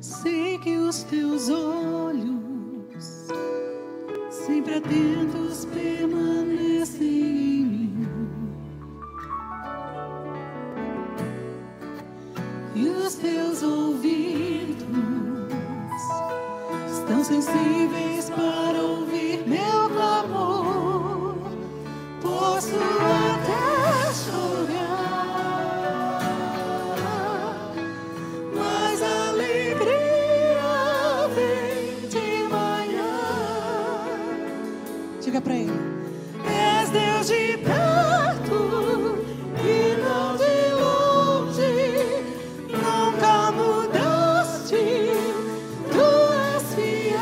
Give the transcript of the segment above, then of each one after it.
Sei que os teus olhos, sempre atentos, permanecem em mim, e os teus ouvidos estão sensíveis para ouvir meu clamor. Posso até chorar, mas a alegria vem de manhã. Diga pra ele: és Deus de perto e não de longe, nunca mudaste, tu és fiel.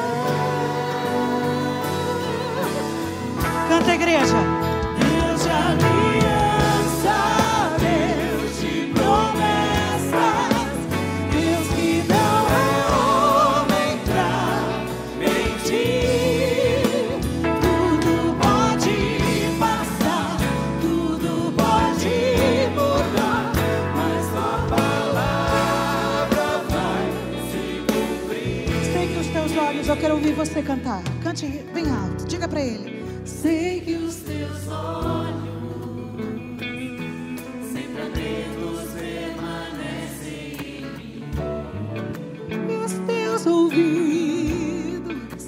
Canta, igreja. Deus de aliança, Deus de promessas, Deus que não é homem pra mentir. Tudo pode passar, tudo pode mudar, mas tua palavra vai se cumprir. Sei que os teus olhos, eu quero ouvir você cantar. Cante bem alto, diga pra ele: sei que os teus olhos sempre atentos permanecem em mim, e os teus ouvidos,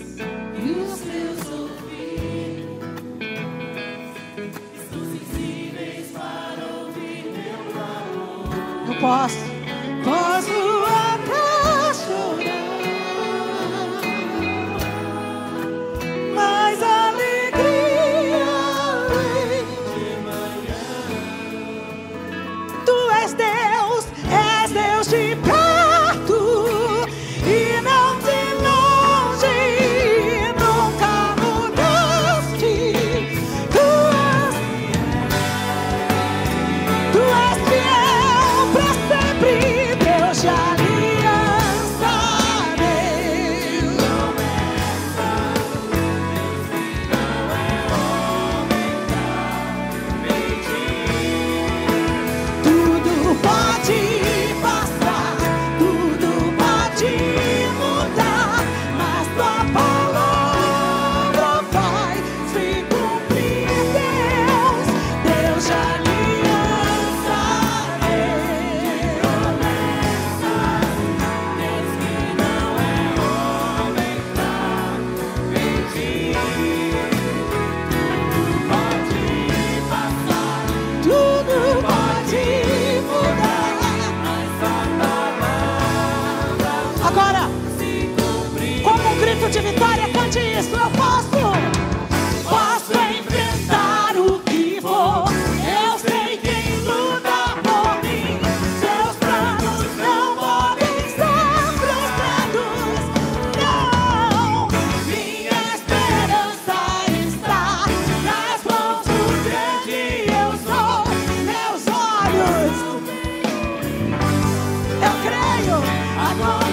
estão sensíveis para ouvir meu clamor. Eu posso até chorar, mas a alegria vem de manhã. Tu és Deus de perto e não de longe, nunca mudaste. Tu és fiel pra sempre, Deus de aliança, Deus. Tudo pode passar, tudo pode mudar, mas tua palavra vai se cumprir. Deus de aliança, Deus que não é homem pra mentir. Pode passar, tudo pode mudar, mas a palavra agora, se cumprir. Como um grito de vitória, cante isso. Eu posso enfrentar o que for. Eu sei quem luta por mim. Seus planos não podem ser frustrados. Não, minha esperança está nas mãos do grande eu sou. Meus olhos, eu creio agora.